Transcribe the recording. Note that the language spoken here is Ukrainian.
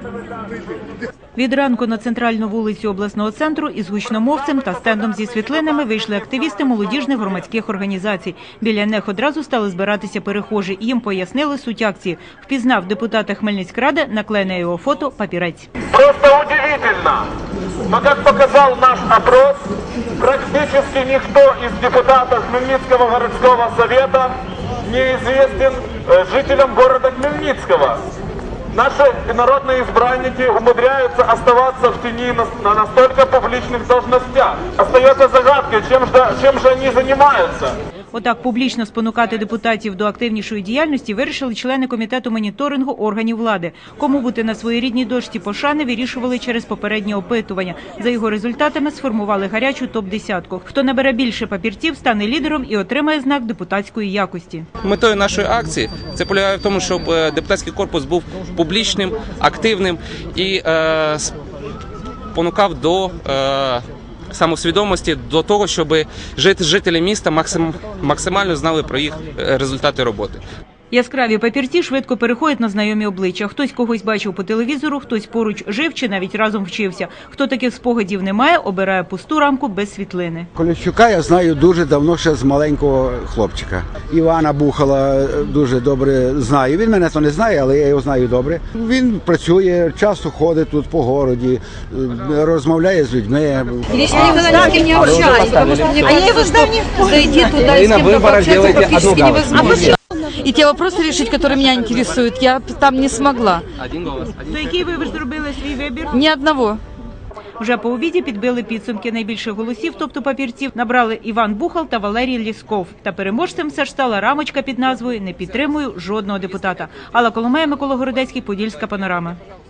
Від ранку на центральну вулицю обласного центру із гучномовцем та стендом зі світлинами вийшли активісти молодіжних громадських організацій. Біля них одразу стали збиратися перехожі. Їм пояснили суть акції. Впізнав депутата Хмельницькради, наклеєне його фото, папірець. Просто удивительно, но как показал наш опрос, практически никто из депутатов Хмельницкого городского совета неизвестен жителям города Хмельницкого. Наши народные избранники умудряются оставаться в тени на настолько публичных должностях. Остается загадкой, чем же они занимаются. Отак публічно спонукати депутатів до активнішої діяльності вирішили члени комітету моніторингу органів влади. Кому бути на своїй рідній дошці пошани вирішували через попереднє опитування. За його результатами сформували гарячу топ-10. Хто набере більше папірців, стане лідером і отримає знак депутатської якості. Метою нашої акції це полягає в тому, щоб депутатський корпус був публічним, активним і спонукав до самосвідомості, до того, щоб жителі міста максимально знали про їх результати роботи. Яскраві папірці швидко переходять на знайомі обличчя. Хтось когось бачив по телевізору, хтось поруч жив чи навіть разом вчився. Хто таких спогадів не має, обирає пусту рамку без світлини. Коліщука я знаю дуже давно, ще з маленького хлопчика. Івана Бухала дуже добре знаю. Він мене то не знає, але я його знаю добре. Він працює, часто ходить тут по городі, розмовляє з людьми. Лично никогда ни с кем не общаюсь, потому что мне кажется, что зайти туда и с кем-то пообщаться практически невозможно. И те вопросы решить, которые меня интересуют, я там не смогла. То який ви зробили свій вибір? Ни одного. Вже по обіді підбили підсумки. Найбільше голосів, тобто папірців, набрали Іван Бухал та Валерій Лісков. Та переможцем все ж стала рамочка під назвою «Не підтримую жодного депутата». Алла Коломея, Микола Городецький, Подільська панорама.